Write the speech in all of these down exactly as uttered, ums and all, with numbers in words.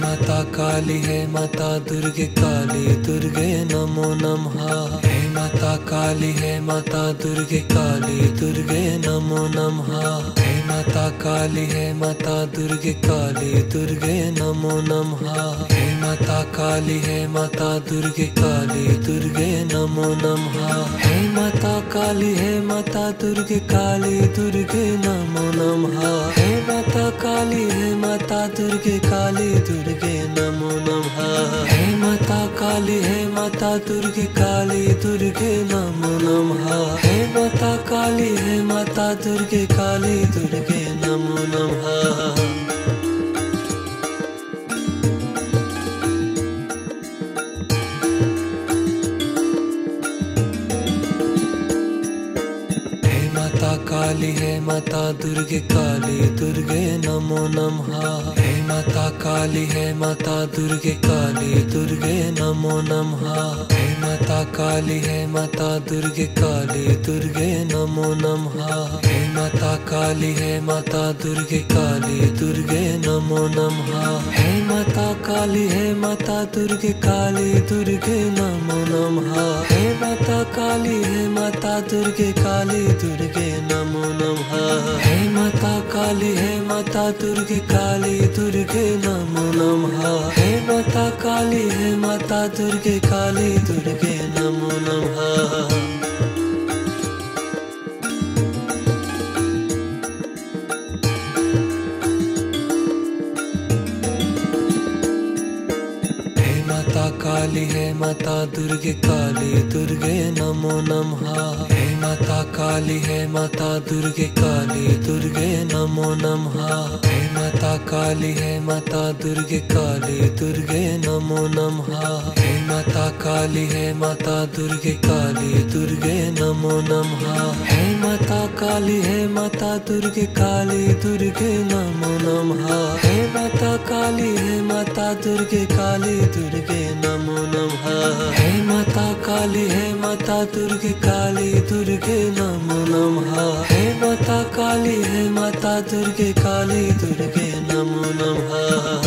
माता काली है माता दुर्गे काली दुर्गे नमो नमः। हे माता काली है माता दुर्गे काली दुर्गे नमो नमः। हे माता काली है माता दुर्गे काली दुर्गे नमो नमः। हे माता काली है माता दुर्गे काली दुर्गे नमो नमः। हे माता काली है माता दुर्गे काली दुर्गे नमो नमः। हे माता काली है माता दुर्गे काली दुर्गे नमो नमः। हे माता काली है माता दुर्गे काली दुर्गे नमो नमः। हे माता काली है माता दुर्गे काली दुर्गे नमो नमः। काली है माता दुर्गे काली दुर्गे नमो नमः। हे माता काली है माता दुर्गे काली दुर्गे नमो नमः। हे माता काली है माता दुर्गे काली दुर्गे नमो नमः। हे माता काली है माता दुर्गे काली दुर्गे नमो नमः। हे माता काली है माता दुर्गे काली दुर्गे नमो नमः। हे माता काली है माता दुर्गे काली दुर्गे नमो नमः। हे माता काली है माता दुर्गे काली दुर्गे नमो नमः। हे माता काली है माता दुर्गे काली दुर्गे नमो नमः। काली है माता दुर्गे काली दुर्गे नमो नमः। हे माता काली है माता दुर्गे काली दुर्गे नमो नमः। हे माता काली है माता दुर्गे काली दुर्गे नमो नमः। हे माता काली है माता दुर्गे काली दुर्गे नमो नमः। हे माता काली है माता दुर्गे काली दुर्गे नमो नमः। हे माता काली है माता दुर्गे काली दुर्गे नमो नमः। हे माता काली है माता दुर्गे काली दुर्गे नमो नमः। हे माता काली है माता दुर्गे काली दुर्गे नमो नमः।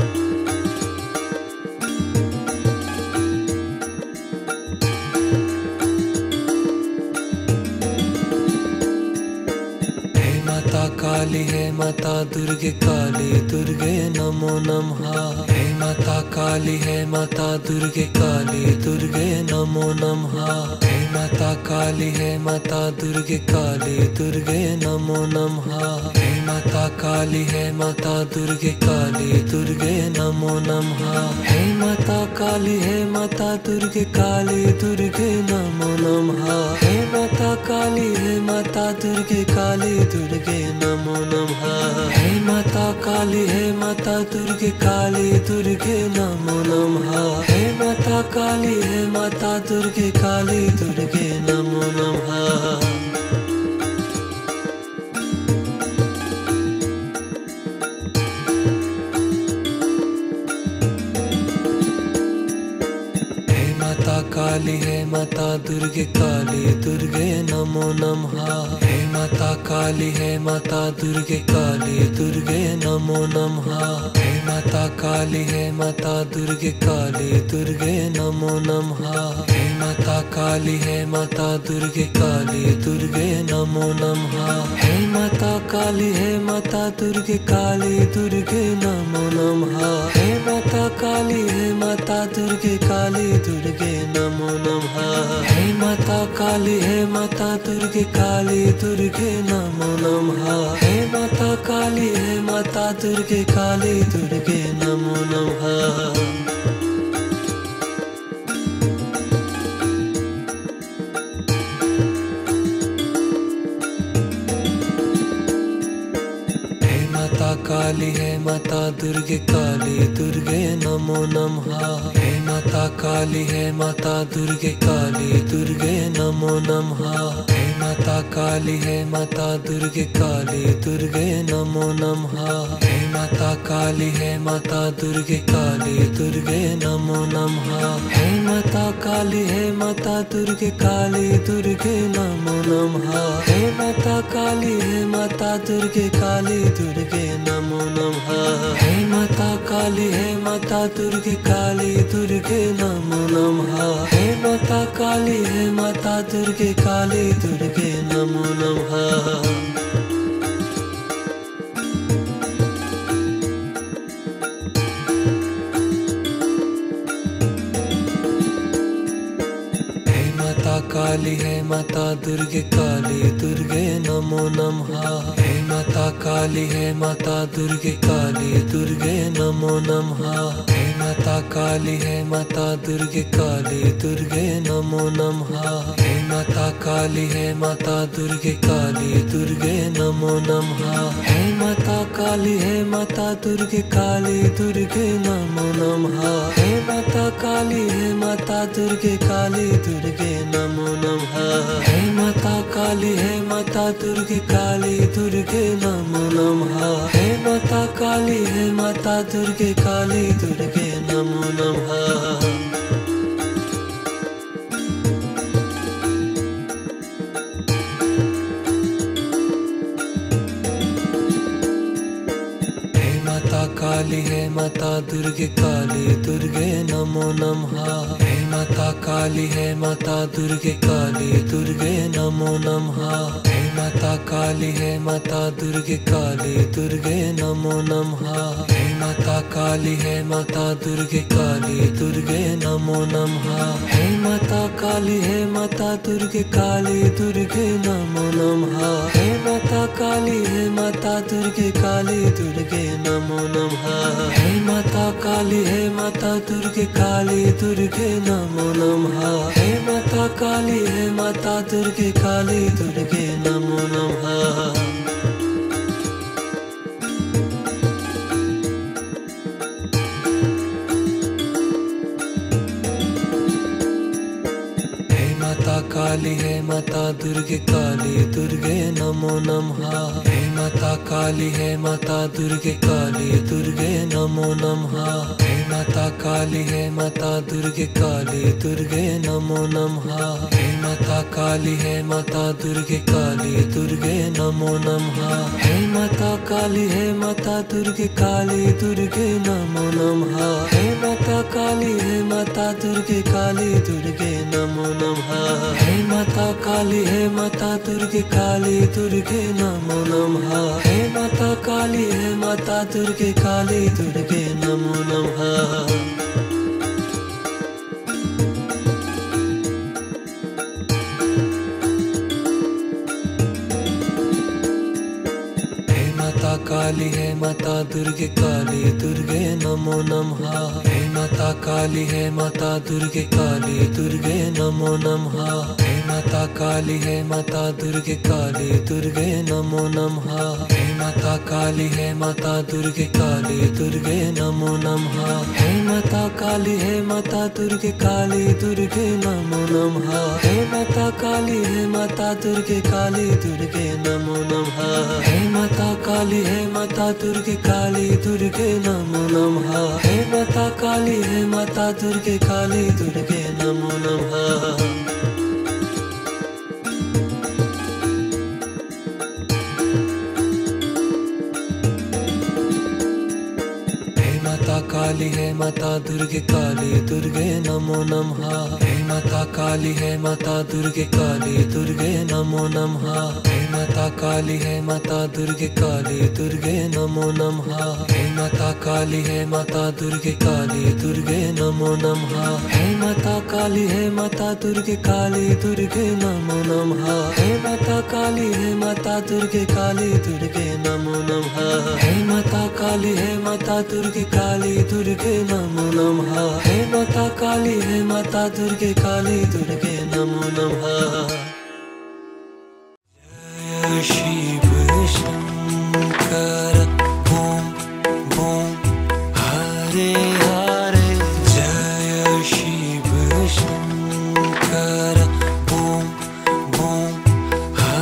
काली है माता दुर्गे काली दुर्गे नमो नमः। हे माता काली है माता दुर्गे काली दुर्गे नमो नमः। हे माता काली है माता दुर्गे काली दुर्गे नमो नमः। हे माता काली है माता दुर्गे काली दुर्गे नमो नमः। हे माता काली है माता दुर्गे काली दुर्गे नमो नमः। हे माता काली है माता दुर्गे काली दुर्गे नमो नमः। हे माता काली है माता दुर्गे काली दुर्गे नमो नमः। हे माता काली है माता दुर्गे काली दुर्गे नमो नमः। काली है माता दुर्गे काली दुर्गे नमो नमः। हे माता काली है माता दुर्गे काली दुर्गे नमो नमः। हे माता काली है माता दुर्गे काली दुर्गे नमो नमः। हे माता काली है माता दुर्गे काली दुर्गे नमो नमः। हे माता काली है माता दुर्गे काली दुर्गे नमो नमः। हे माता काली है माता दुर्गे काली दुर्गे नमो नमः। हे माता काली है माता दुर्गे काली दुर्गे नमो नमः। हे माता काली है माता दुर्गे काली दुर्गे नमो नमः। काली है माता दुर्गे काली दुर्गे नमो नमः। हे माता काली है माता दुर्गे काली दुर्गे नमो नमः। हे माता काली है माता दुर्गे काली दुर्गे नमो नमः। हे माता काली है माता दुर्गे काली दुर्गे नमो नमः। हे माता काली है माता दुर्गे काली दुर्गे नमो नमः। हे माता काली है माता दुर्गे काली दुर्गे नमो नमः। हे माता काली है माता दुर्गे काली दुर्गे नमो नमः। हे माता काली है माता दुर्गे काली दुर्गे नमो नमः। काली है माता दुर्गे काली दुर्गे नमो नमः। हे माता काली है माता दुर्गे काली दुर्गे नमो नमः। हे माता काली है माता दुर्गे काली दुर्गे नमो नमः। हे माता काली है माता दुर्गे काली दुर्गे नमो नमः। हे माता काली है माता दुर्गे काली दुर्गे नमो नमः। हे माता काली है माता दुर्गे काली दुर्गे नमो नमः। हे माता काली है माता दुर्गे काली दुर्गे नमो नमः। हे माता काली है माता दुर्गे काली दुर्गे नमो नमः। काली है माता दुर्गे काली दुर्गे नमो नमः। हे माता काली है माता दुर्गे काली दुर्गे नमो नमः। हे माता काली है माता दुर्गे काली दुर्गे नमो नमः। हे माता काली है माता दुर्गे काली दुर्गे नमो नमः। हे माता काली है माता दुर्गे काली दुर्गे नमो नमः। हे माता काली है माता दुर्गे काली दुर्गे नमो नमः। हे माता काली है माता दुर्गे काली दुर्गे नमो नमः। हे माता काली है माता दुर्गे काली दुर्गे नमो नमः। काली है माता दुर्गे काली दुर्गे नमो नमः। हे माता काली है माता दुर्गे काली दुर्गे नमो नमः। हे माता काली है माता दुर्गे काली दुर्गे नमो नमः। हे माता काली है माता दुर्गे काली दुर्गे नमो नमः। हे माता काली है माता दुर्गे काली दुर्गे नमो नमः। हे माता काली है माता दुर्गे काली दुर्गे नमो नमः। हे माता काली है माता दुर्गे काली दुर्गे नमो नमः। हे माता काली है माता दुर्गे काली दुर्गे नमो नमः। काली है माता दुर्गे काली दुर्गे नमो नमः। हे माता काली है माता दुर्गे काली दुर्गे नमो नमः। हे माता काली है माता दुर्गे काली दुर्गे नमो नमः। हे माता काली है माता दुर्गे काली दुर्गे नमो नमः। हे माता काली है माता दुर्गे काली दुर्गे नमो नमः। हे माता काली है माता दुर्गे काली दुर्गे नमो नमः। हे माता काली है माता दुर्गे काली दुर्गे नमो नमः। हे माता काली है माता दुर्गे काली दुर्गे नमो नमः। काली है माता दुर्गे काली दुर्गे नमो नमः। हे माता काली है माता दुर्गे काली दुर्गे नमो नमः। हे माता काली है माता दुर्गे काली दुर्गे नमो नमः। हे माता काली है माता दुर्गे काली दुर्गे नमो नमः। हे माता काली है माता दुर्गे काली दुर्गे नमो नमः। हे माता काली है माता दुर्गे काली दुर्गे नमो नमः। हे माता काली है माता दुर्गे काली दुर्गे नमो नमः। हे माता काली है माता दुर्गे काली दुर्गे नमो नमः। जय शिव शंकर ओम ओम हरे हरे। जय शिव शंकर ओम ओम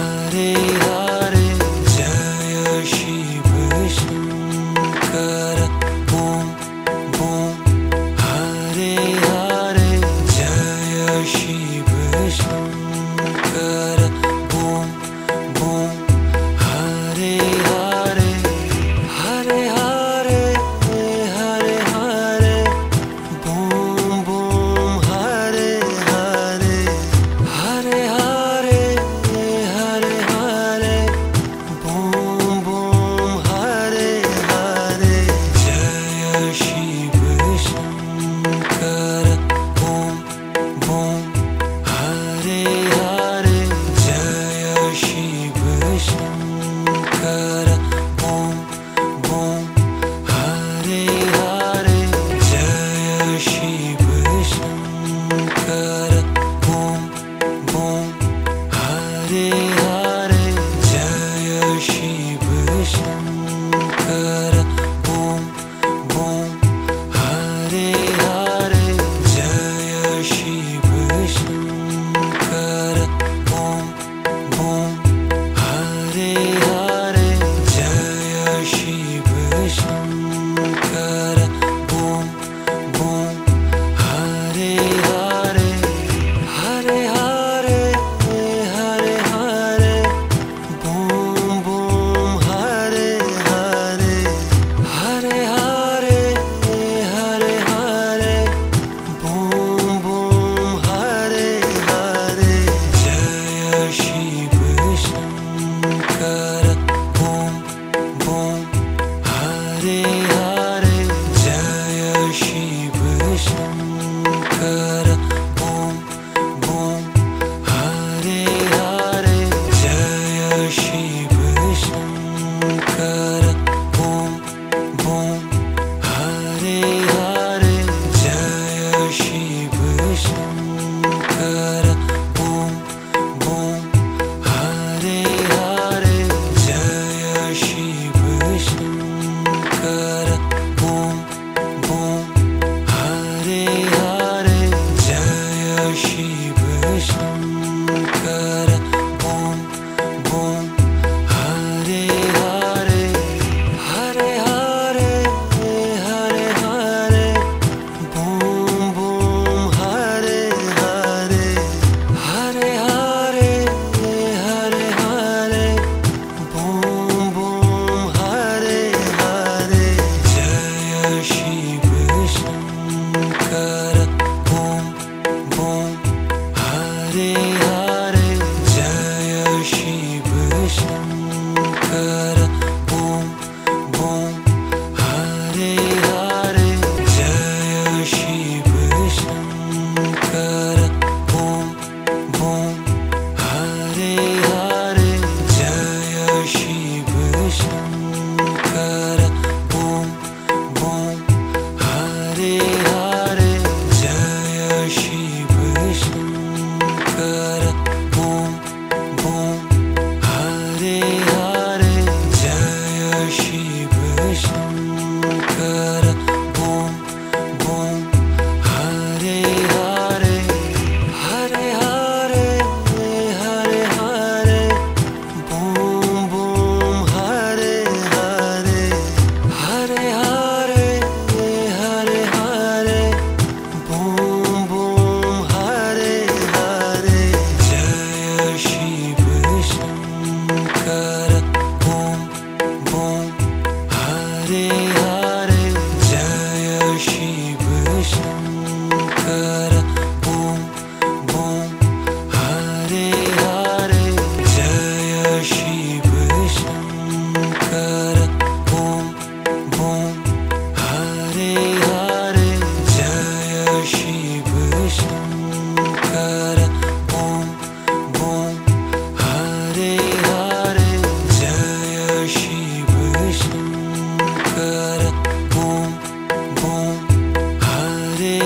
शिव शंकर ओम ओम हरे हरे जय शिव शंकर ओम ओम हरे हरे जय शिव शंकर ओम ओम हरे हरे जय शिव शंकर ओम ओम हरे हरे जय शिव शंकर ओम ओम हरे हरे जय शिव शंकर ओम ओम हरे हरे हरे हरे हरे हरे बूम बूम हरे हरे हरे हरे हरे हरे बूम बूम हरे हरे जय शिव शंकर ओम ओम हरे हरे जय शिव शंकर ओम ओम हरे हरे जय शिव शंकर ओम ओम हरे हरे जय शिव शंकर ओम ओम हरे हरे जय शिव शंकर ओम ओम हरे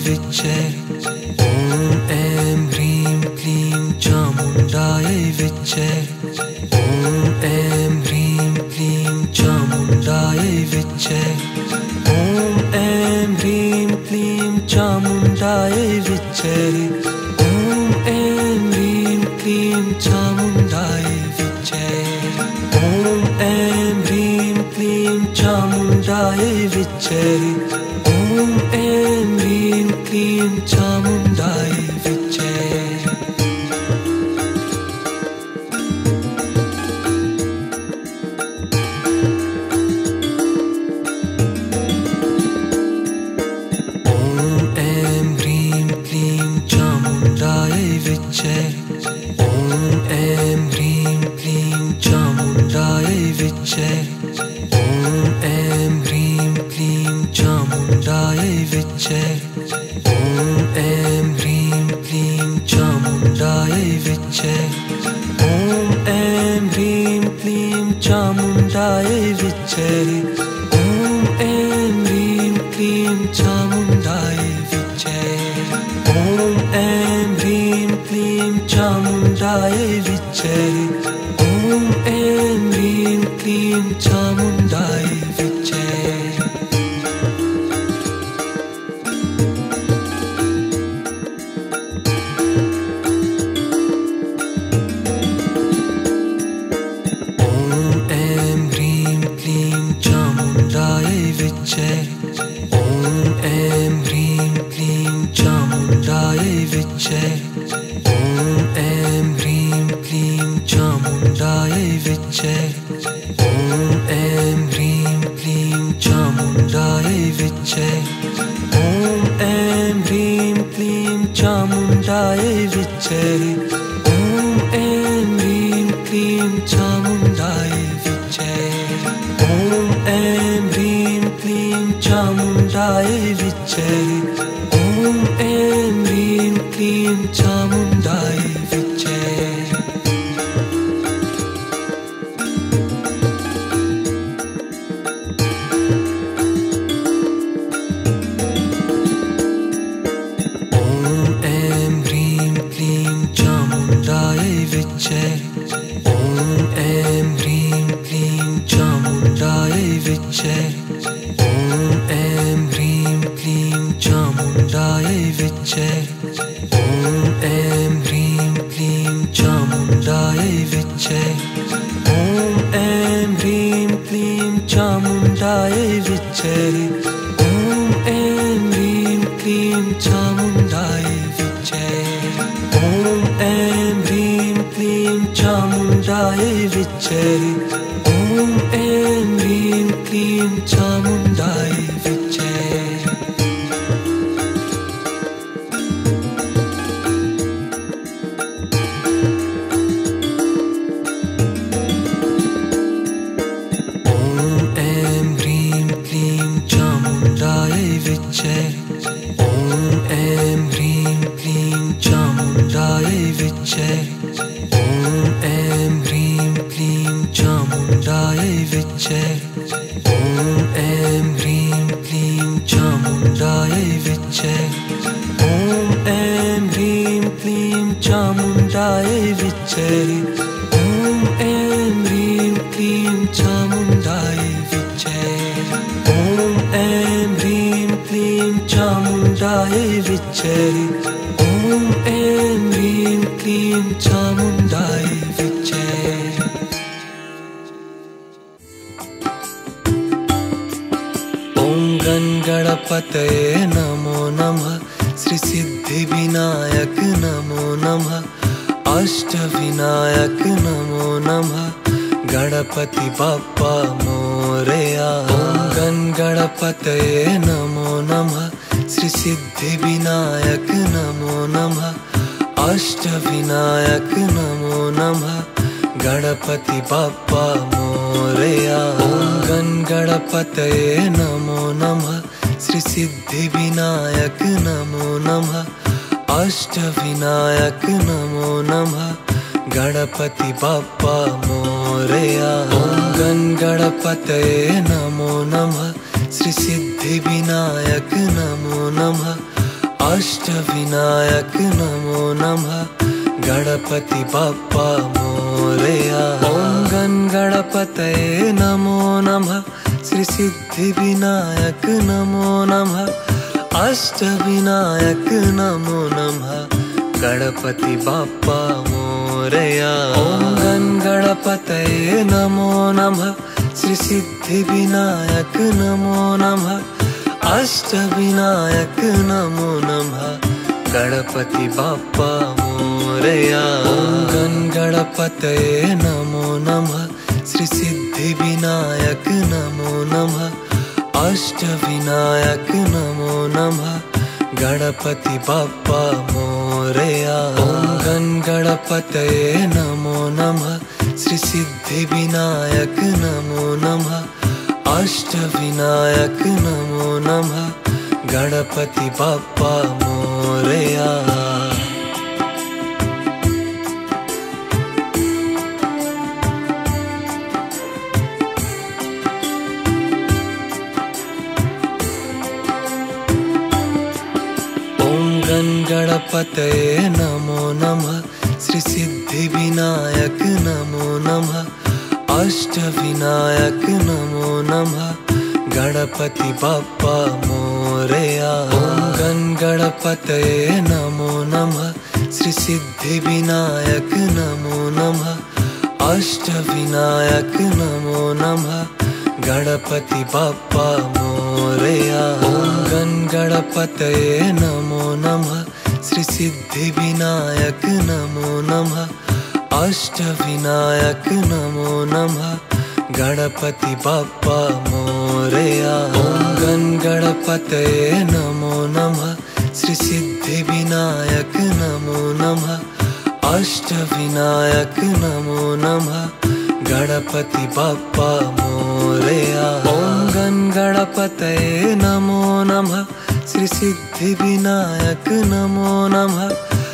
विच्चे ॐ ऐं ह्रीं क्लीं चामुण्डायै विच्चे ॐ ऐं ह्रीं क्लीं चामुण्डायै विच्चे ॐ ऐं ह्रीं क्लीं चामुण्डायै विच्चे ॐ ऐं ह्रीं क्लीं चामुण्डायै विच्चे ॐ ऐं ह्रीं क्लीं चामुण्डायै विच्चे ॐ ऐं ह्रीं क्लीं चामुण्डायै विच्चे। ॐ ऐं ह्रीं क्लीं चामुण्डायै विच्चे ॐ ऐं ह्रीं क्लीं चामुण्डायै विच्चे ॐ ऐं ह्रीं क्लीं चामुण्डायै विच्चे ॐ ऐं ह्रीं क्लीं चामुण्डायै विच्चे ॐ ऐं ह्रीं क्लीं चामुण्डायै विच्चे ॐ ऐं ह्रीं क्लीं चामुण्डायै विच्चे ॐ ऐं ह्रीं क्लीं चामुण्डायै विच्चे ॐ ऐं ह्रीं क्लीं चामुण्डायै विच्चे। ॐ ऐं ह्रीं क्लीं चामुण्डायै विच्चे ॐ ऐं ह्रीं क्लीं चामुण्डायै विच्चे ॐ ऐं ह्रीं क्लीं चामुण्डायै विच्चे ॐ ऐं ह्रीं क्लीं चामुण्डायै विच्चे ॐ ऐं ह्रीं क्लीं चामुण्डायै विच्चे ॐ ऐं ह्रीं क्लीं चामुण्डायै विच्चे ॐ ऐं ह्रीं क्लीं चामुण्डायै विच्चे ॐ ऐं ह्रीं क्लीं चामुण्डायै विच्चे। ॐ ऐं ह्रीं क्लीं चामुण्डायै विच्चे ॐ ऐं ह्रीं क्लीं चामुण्डायै विच्चे ॐ ऐं ह्रीं क्लीं चामुण्डायै विच्चे ॐ ऐं ह्रीं क्लीं चामुण्डायै विच्चे ॐ ऐं ह्रीं क्लीं चामुण्डायै विच्चे ॐ ऐं ह्रीं क्लीं चामुण्डायै विच्चे ॐ ऐं ह्रीं क्लीं चामुण्डायै विच्चे ॐ ऐं ह्रीं क्लीं चामुण्डायै विच्चे। ॐ ऐं ह्रीं क्लीं चामुण्डायै विच्चे ॐ ऐं ह्रीं क्लीं चामुण्डायै विच्चे ॐ ऐं ह्रीं क्लीं चामुण्डायै विच्चे ॐ ऐं ह्रीं क्लीं चामुण्डायै विच्चे ॐ ऐं ह्रीं क्लीं चामुण्डायै विच्चे ॐ ऐं ह्रीं क्लीं चामुण्डायै विच्चे ॐ ऐं ह्रीं क्लीं चामुण्डायै विच्चे ॐ ऐं ह्रीं क्लीं चामुण्डायै विच्चे। ॐ गण गणपतये नमो नमः श्री सिद्धिविनायक नमो नमः अष्टविनायक नमो नमः गणपति बप्पा मोरया। ॐ गण गणपतये नमो नमः श्री सिद्धिविनायक नमो नमः अष्टविनायक नमो नमः गणपति बप्पा मोरया। ॐ गण गणपतये नमो नमः श्री सिद्धिविनायक नमो नमः अष्टविनायक नमो नमः गणपति बप्पा मोरया। ॐ गण गणपतये नमो नमः श्री सिद्धिविनायक नमो नमः अष्टविनायक नमो नमः, गणपति बप्पा मोरया। ओम गण गणपतये नमो नमः, श्री सिद्धि विनायक नमो नमः, अष्टविनायक नमो नमः, गणपति बप्पा मोरया। ओम गण गणपतये नमो नमः, श्री सिद्धि विनायक नमो नमः, अष्टविनायक नमो नमः, गणपति बप्पा मोरया। ओम गण गणपतये नमो नमः, श्री सिद्धि विनायक नमो नमः, अष्टविनायक नमो नमः, गणपति बप्पा मोरया। ओम गण गणपतये नमो नमः, श्री सिद्धि विनायक नमो नमः, अष्टविनायक नमो नमः, गणपति बप्पा मोरया। गण गणपतये नमो नमः, श्री सिद्धि विनायक नमो नमः, अष्टविनायक नमो नमः, गणपति बप्पा मोरया। ओम गण गणपतये नमो नमः, श्री सिद्धि विनायक नमो नमः, अष्टविनायक नमो नमः, गणपति बप्पा मोरया। ओम गण गणपतये नमो नमः, श्री सिद्धि विनायक नमो नमः, अष्टविनायक नमो नमः, गणपति बप्पा मोरया। ओम गण गणपतये नमो नमः, श्री सिद्धि विनायक नमो नमः, अष्टविनायक नमो नमः, गणपति बप्पा मोरया। ओम गण गणपतये नमो नमः, श्री सिद्धि विनायक नमो नमः,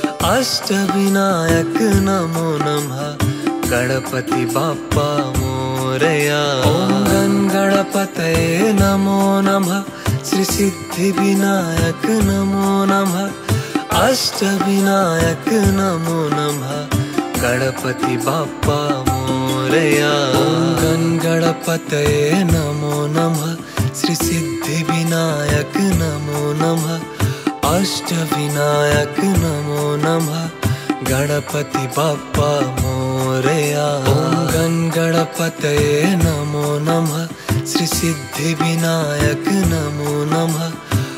अष्टविनायक नमो नमः, गणपति बप्पा मोरया। ओम गण गणपतये नमो नमः, श्री सिद्धि विनायक नमो नमः, अष्टविनायक नमो नमः, गणपति बप्पा मोरया। ओम गण गणपतये नमो नमः, श्री सिद्धि विनायक नमो नमः, अष्टविनायक नमो नमः, गणपति बप्पा मोरया। ओम गण गणपतये नमो नमः, श्री सिद्धि विनायक नमो नमः,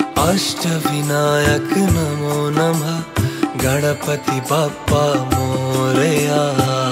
अष्टविनायक नमो नमः, गणपति बप्पा मोरया।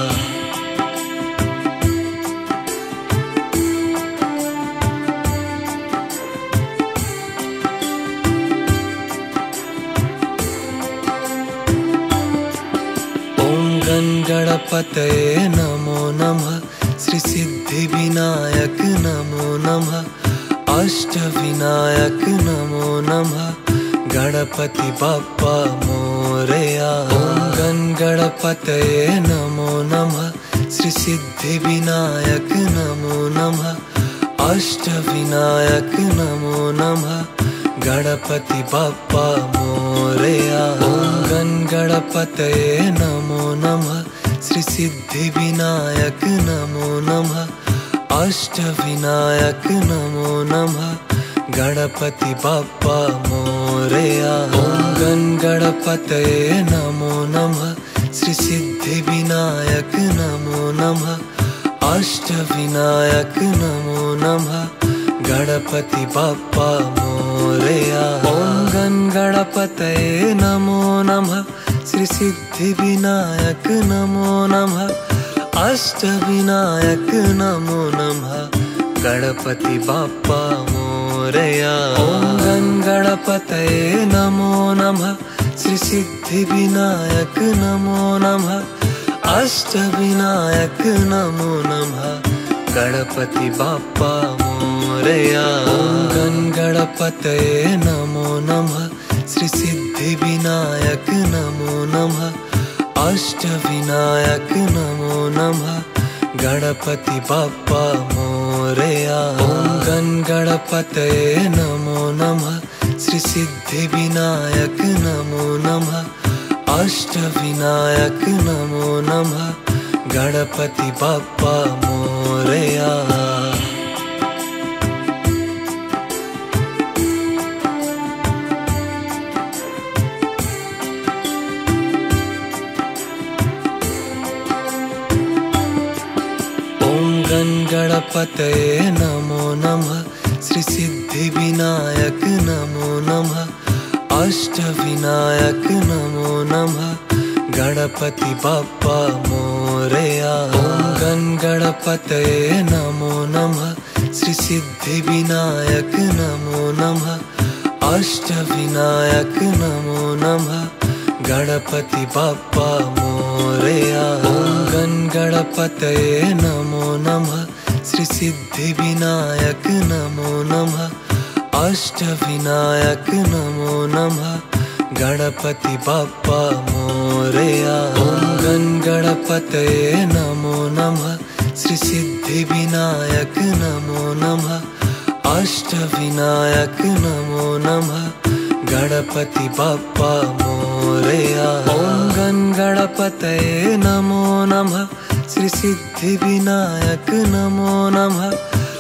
गण गणपतये नमो नमः, श्री सिद्धि विनायक नमो नमः, अष्टविनायक नमो नमः, गणपति बप्पा मोरया। ओम गण गणपतये नमो नमः, श्री सिद्धि विनायक नमो नमः, अष्टविनायक नमो नमः, गणपति बप्पा मोरया। ओम गण गणपतये नमो नमः, श्री सिद्धि विनायक नमो नमः, अष्टविनायक नमो नमः, गणपति बप्पा मोरया। ओम गण गणपतये नमो नमः, श्री सिद्धि विनायक नमो नमः, अष्टविनायक नमो नमः, गणपति बप्पा मोरया। ओम गण गणपतये नमो नमः, श्री सिद्धि विनायक नमो नमः, अष्टविनायक नमो नमः, गणपति बप्पा मोरया। ओम गण गणपतये नमो नमः, श्री सिद्धि विनायक नमो नमः, अष्टविनायक नमो नमः, गणपति बप्पा मोरया। ओम गण गणपतये नमो नमः, श्री सिद्धि विनायक नमो नमः, अष्टविनायक नमो नमः, गणपति बप्पा मोरया। ओम गण गणपतये नमो नमः, श्री सिद्धि विनायक नमो नमः। अष्टविनायक नमो नमः। गणपति बाप्पा मोरया। ओम गण गणपतये नमो नमः। श्री सिद्धि विनायक नमो नमः। अष्टविनायक नमो नमः। गणपति बाप्पा मोरया। ओम गण गणपतये नमो नमः। श्री सिद्धि विनायक नमो नमः। अष्टविनायक नमो नमः। गणपति बाप्पा मोरया। ओम गण गणपतये नमो नमः। श्री सिद्धि विनायक नमो नमः। अष्टविनायक नमो नमः। गणपति बाप्पा मोरया। ओम गण गणपतये नमो नमः। श्री सिद्धि विनायक नमो नमः। अष्टविनायक नमो नमः। गणपति बाप्पा मोरया। ओम गण गणपतये नमो नमः। श्री सिद्धि विनायक नमो नमः।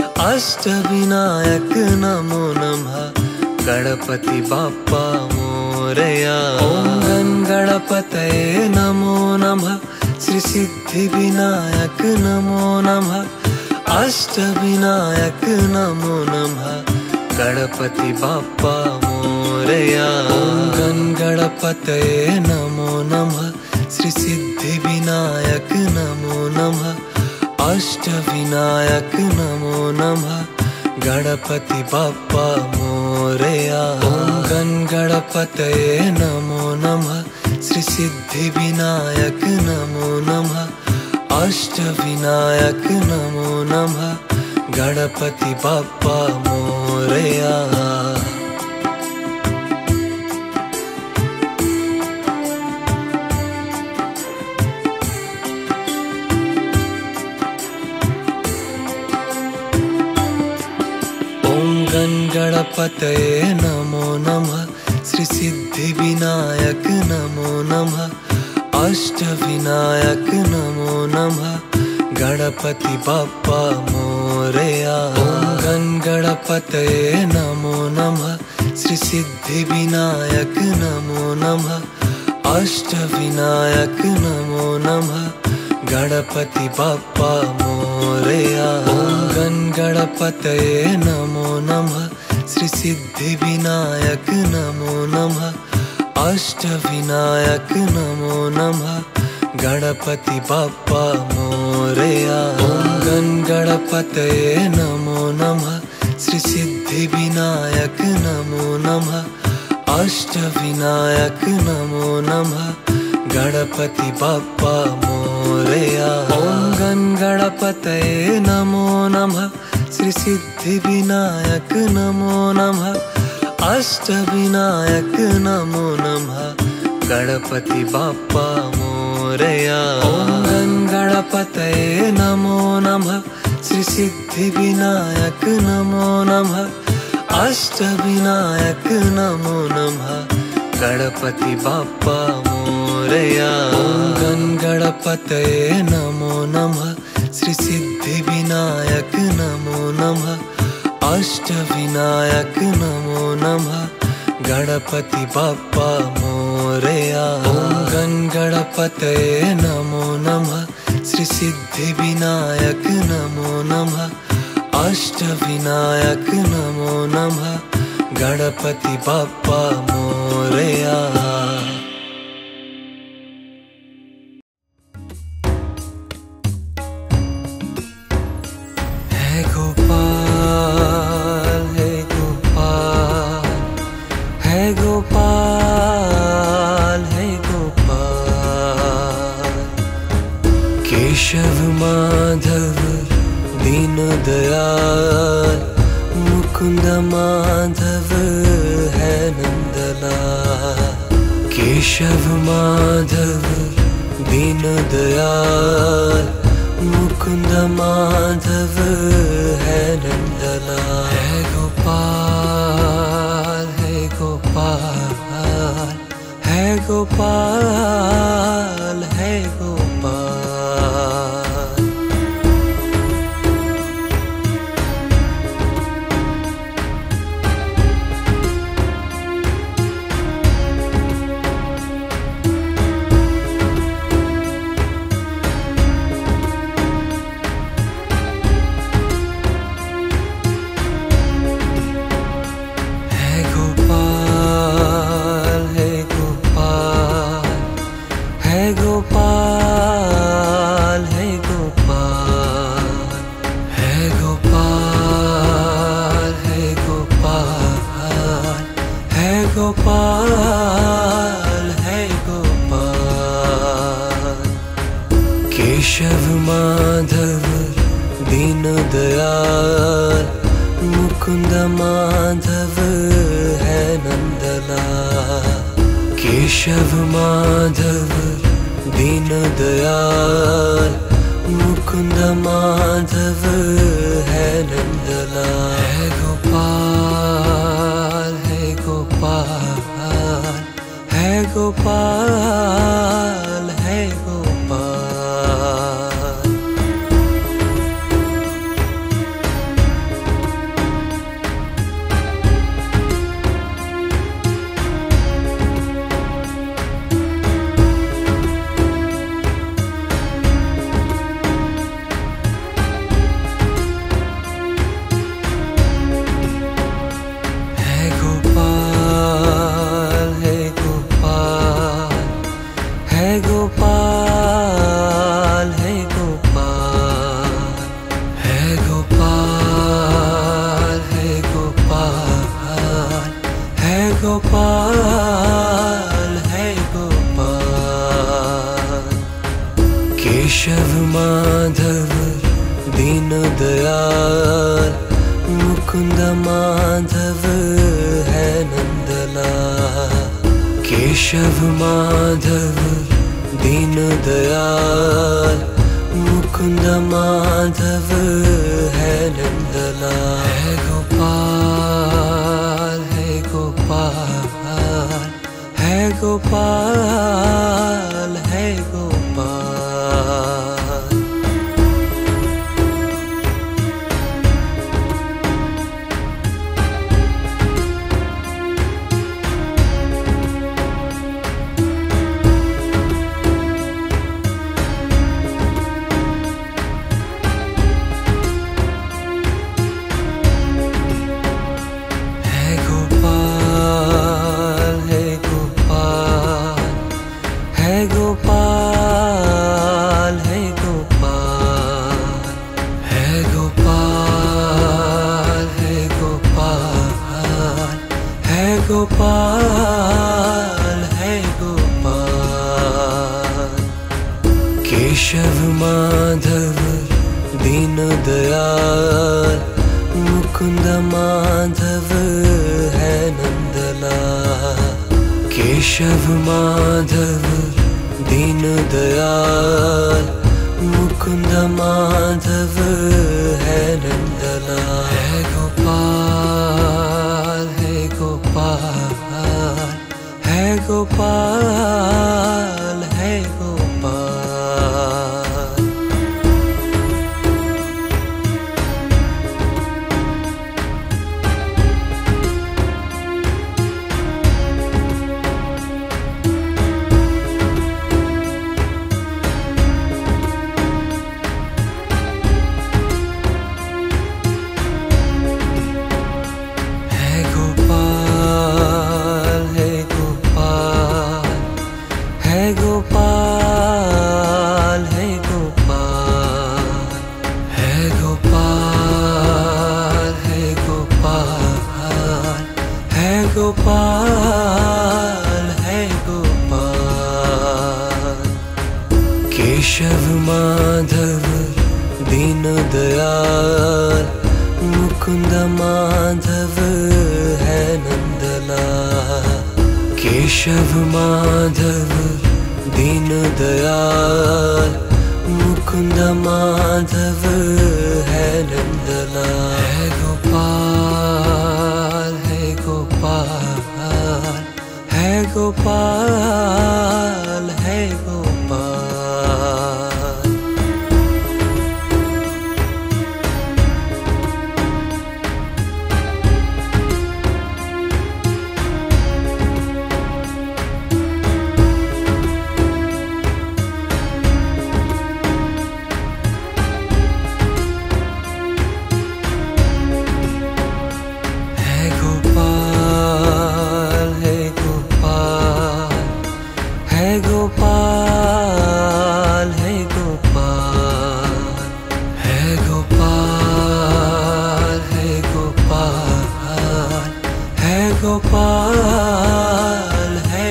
अष्टविनायक नमो नमः। गणपति बाप्पा मोरया। ओम गण गणपतये नमो नमः। श्री सिद्धि विनायक नमो नमः। अष्टविनायक नमो नमः। गणपति बाप्पा मोरया। ओम गण गणपतये नमो नमः। श्री सिद्धि विनायक नमो नमः। अष्टविनायक नमो नमः। गणपति बाप्पा मोरया। ओम गण गणपतये नमो नमः। श्री सिद्धि विनायक नमो नमः। अष्टविनायक नमो नमः। गणपति बाप्पा मोरया। ओम गण गणपतये नमो नमः। श्री सिद्धि विनायक नमो नमः। अष्टविनायक नमो नमः। गणपति बाप्पा मोरया। ओम गण गणपतये नमो नमः। श्री सिद्धि विनायक नमो नमः। अष्टविनायक नमो नमः। गणपति बाप्पा मोरया। ओम गण गणपतये नमो नमः। श्री सिद्धि विनायक नमो नमः। अष्टविनायक नमो नमः। गणपति बाप्पा मोरया। ओम गण गणपतये नमो नमः। श्री सिद्धि विनायक नमो नमः। अष्टविनायक नमो नमः। गणपति बाप्पा मोरया। ओम गण गणपतये नमो नमः। श्री सिद्धि विनायक नमो नमः। अष्टविनायक नमो नमः। गणपति बाप्पा मोरया। ओम गण गणपतये नमो नमः। श्री सिद्धि विनायक नमो नमः। अष्टविनायक नमो नमः। गणपति बाप्पा मोरया। ओम गण गणपतये नमो नमः। श्री सिद्धि विनायक नमो नमः। अष्टविनायक नमो नमः। गणपति बाप्पा मोरया। ओम गण गणपतये नमो नमः। श्री सिद्धि विनायक नमो नमः। अष्टविनायक नमो नमः। गणपति बाप्पा मोरया। है गोपाल है गोपाल है गोपाल है गोपाल। केशव माधव दीन दयाल। मुकुंद माधव है नंदलाल। केशव माधव दीन दयाल। मुकुंद माधव है नंदलाल। है गोपाल है गोपाल है गोपाल। है गोपाल है गोपाल है गोपाल है गोपाल है गोपाल है गोपाल है गोपाल है गोपाल। केशव माधव दीन दयाल मुकुंद माधव है नंदलाल। केशव माधव दीन दयाल मुकुंद माधव है नंदलाल। है गोपाल है गोपाल है गोपाल है गोपाल। है गोपाल है गोपाल है गोपाल है गोपाल है गोपाल है गोपाल है गोपाल है गोपाल। केशव माधव दीन दयाल मुकुंद माधव है नंदलाल। केशव माधव दीन दयाल मुकुंद माधव है नंदलाल। है गोपाल है गोपाल है गोपाल है गोपाल। है गोपाल है गोपाल है गोपाल है गोपाल है गोपाल है गोपाल है गोपाल है गोपाल। केशव माधव दीन दयाल मुकुंद माधव है नंदलाल। केशव माधव दीन दयाल मुकुंद माधव है नंदलाल। है गोपाल है गोपाल है गोपाल है गोपाल। है गोपाल है गोपाल है गोपाल है गोपाल है गोपाल है गोपाल है गोपाल है गोपाल। केशव माधव दीन दयाल मुकुंद माधव है नंदलाल। केशव माधव दीन दयाल मुकुंद माधव है नंदलाल। है गोपाल है गोपाल है गोपाल है गोपाल। है गोपाल है गोपाल है गोपाल है गोपाल है गोपाल है गोपाल है गोपाल है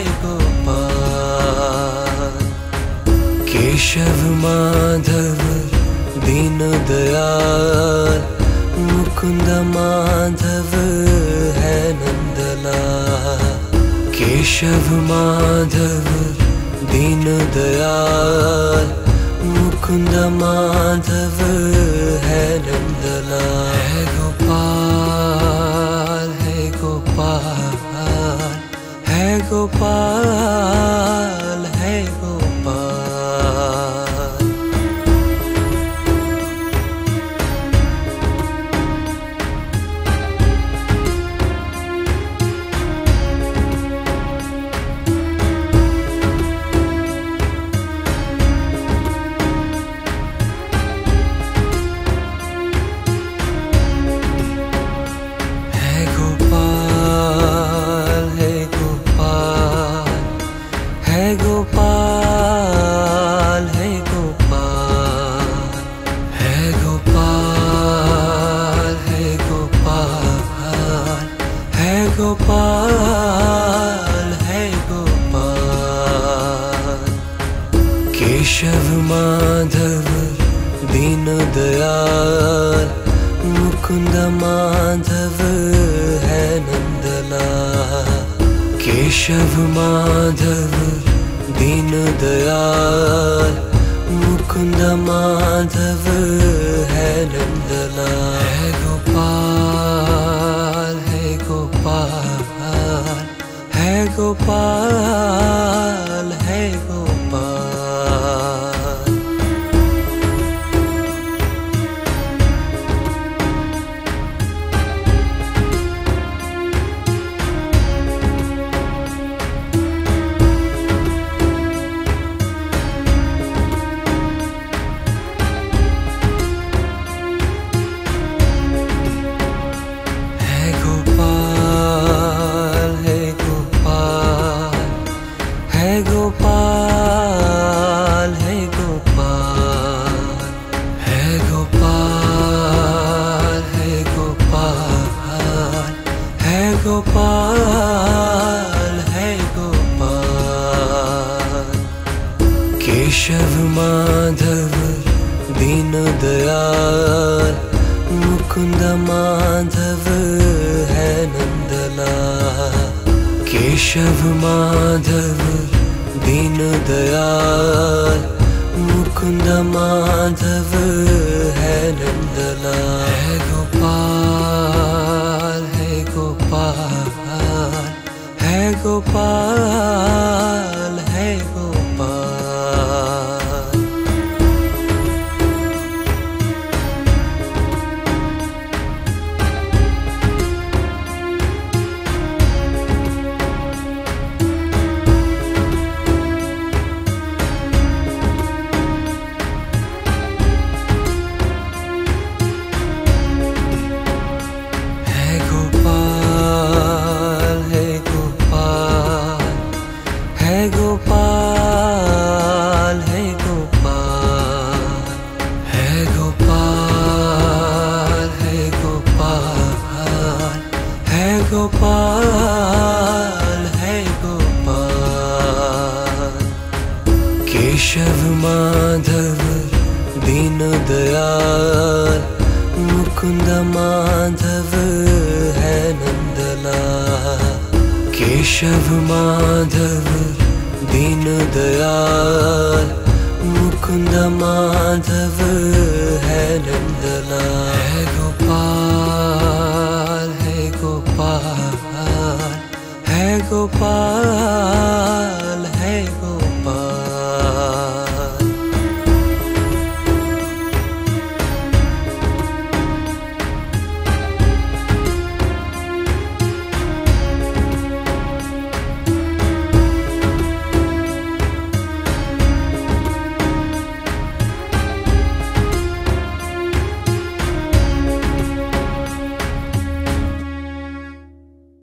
गोपाल। केशव माधव दीन दयाल मुकुंद माधव है नंदलाल। केशव माधव दीन दयाल मुकुंद माधव है नंदलाल। है गोपाल है गोपाल है गोपाल है गोपाल। है गोपाल है गोपाल है गोपाल है गोपाल है गोपाल है गोपाल है गोपाल है गोपाल। केशव माधव दीन दयाल मुकुंद माधव है नंदलाल। केशव माधव दीन दयाल मुकुंद माधव है नंदलाल। है गोपाल है गोपाल है गोपाल है गोपाल। है गोपाल है गोपाल है गोपाल है गोपाल है गोपाल है गोपाल है गोपाल है गोपाल। केशव माधव दीन दयाल मुकुंद माधव है नंदलाल। केशव माधव दीन दयाल मुकुंद माधव है नंदलाल। है गोपाल है गोपाल है गोपाल है गोपाल। है गोपाल है गोपाल है गोपाल है गोपाल है गोपाल है गोपाल है गोपाल है गोपाल। केशव माधव दीन दयाल मुकुंद माधव है नंदलाल। केशव माधव दीन दयाल मुकुंद माधव है नंदलाल।